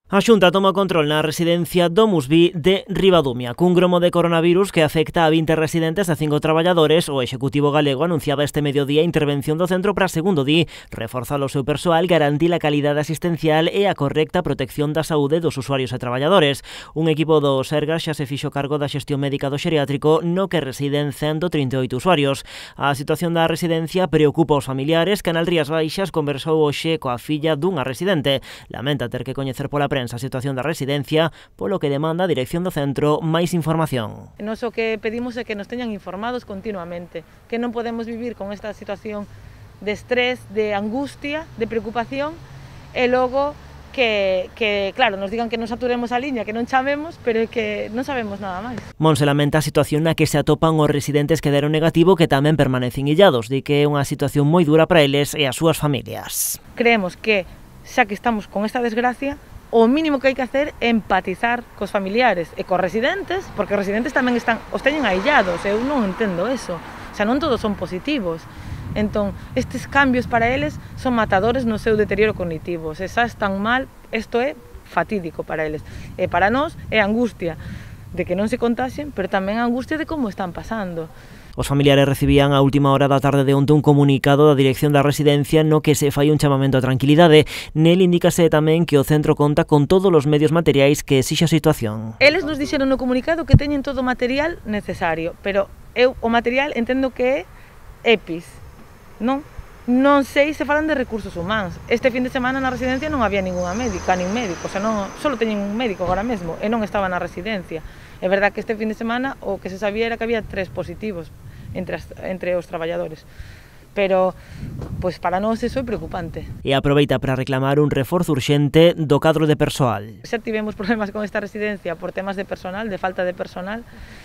A Xunta toma control na residencia Domusvi de Ribadumia. Cun gromo de coronavirus que afecta a 20 residentes e 5 traballadores, o Executivo galego anunciaba este mediodía a intervención do centro para segundo día reforzar o seu persoal, garantir a calidade asistencial e a correcta protección da saúde dos usuarios e traballadores. Un equipo do Sergas xa se fixo cargo da xestión médica do xeriátrico no que residen 138 usuarios. A situación da residencia preocupa os familiares. Canal Rías Baixas conversou hoxe coa filla dunha residente. Lamenta ter que coñecer pola prensa a situación da residencia, polo que demanda a dirección do centro máis información. Nos o que pedimos é que nos teñan informados continuamente, que non podemos vivir con esta situación de estrés, de angustia, de preocupación, e logo que claro, nos digan que non saturemos a liña, que non chamemos, pero é que non sabemos nada máis. Monse lamenta a situación na que se atopan os residentes que deron negativo, que tamén permanecen illados, di que é unha situación moi dura para eles e as súas familias. Creemos que, xa que estamos con esta desgracia, o mínimo que hai que hacer é empatizar cos familiares e cos residentes, porque os residentes tamén os teñen aillados, eu non entendo eso, xa non todos son positivos. Entón, estes cambios para eles son matadores no seu deterioro cognitivo, se xa están mal, isto é fatídico para eles. E para nós é angustia de que non se contaxen, pero tamén a angustia de como están pasando. Os familiares recibían a última hora da tarde de onte un comunicado da dirección da residencia no que se fai un chamamento a tranquilidade. Nel indícase tamén que o centro conta con todos os medios materiais que exixe a situación. Eles nos dixeron no comunicado que teñen todo o material necesario, pero eu o material entendo que é EPIs, non? Non sei se falan de recursos humanos. Este fin de semana na residencia non había ninguna médica, nin médico, xa non, só teñen un médico agora mesmo e non estaba na residencia. É verdad que este fin de semana o que se sabía era que había 3 positivos entre os traballadores. Pero, pois para nós iso é preocupante. E aproveita para reclamar un reforzo urxente do cadro de persoal. Xa tivemos problemas con esta residencia por temas de personal, de falta de personal,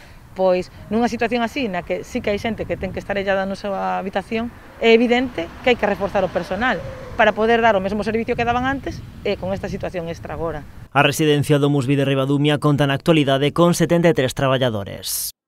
pois nunha situación así, na que sí que hai xente que ten que estar illada na súa habitación, é evidente que hai que reforzar o personal para poder dar o mesmo servicio que daban antes e con esta situación extra agora. A residencia Domusvi de Ribadumia conta na actualidade con 73 traballadores.